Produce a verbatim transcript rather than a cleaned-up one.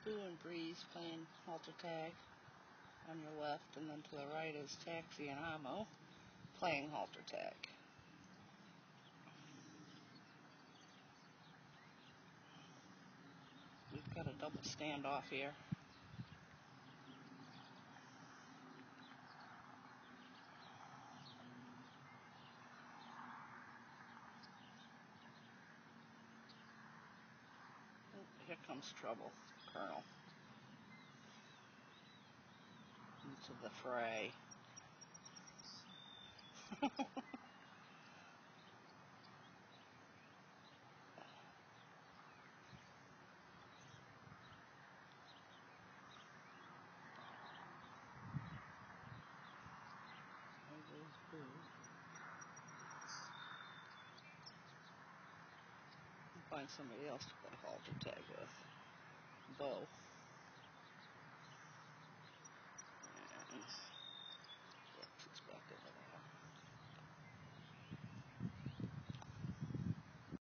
Boo and Breeze playing halter tag on your left, and then to the right is Taxi and Amo playing halter tag. We've got a double standoff here. Oh, here comes trouble, Colonel. Into the fray. Find somebody else to play halter tag with. Bo.